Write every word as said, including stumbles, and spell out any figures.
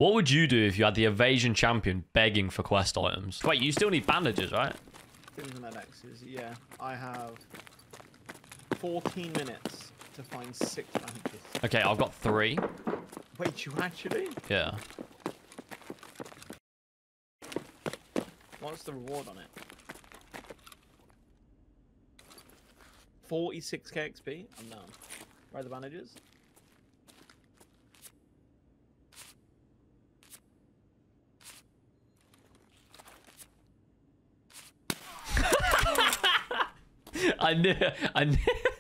What would you do if you had the evasion champion begging for quest items? Wait, you still need bandages, right? Crimson X's, yeah. I have fourteen minutes to find six bandages. Okay, I've got three. Wait, you actually? Yeah. What's the reward on it? forty-six K X P? I'm down. Where are the bandages? I knew, I knew,